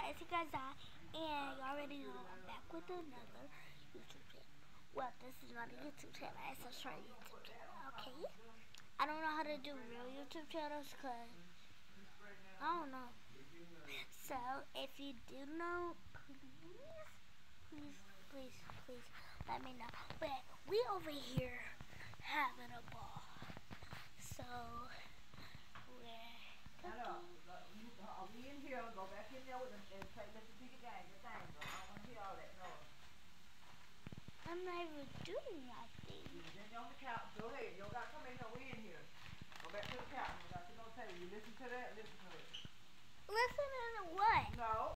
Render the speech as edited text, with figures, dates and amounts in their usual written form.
guys, you guys are, and you already know I'm back with another YouTube channel. Well, this is not a YouTube channel, it's a short YouTube channel, okay? I don't know how to do real YouTube channels because I don't know. So, if you do know, please let me know. But we over here having a ball. So, we're I'll be in here, go back in there with them and play Mr. Piggy game, the thing, bro. I don't want to hear all that noise. I'm not even doing nothing. You're on the couch. Go ahead. You don't got to come in here. We in here. Go back to the couch. You got to go tell you. You listen to that, listen to it. Listen to what? No.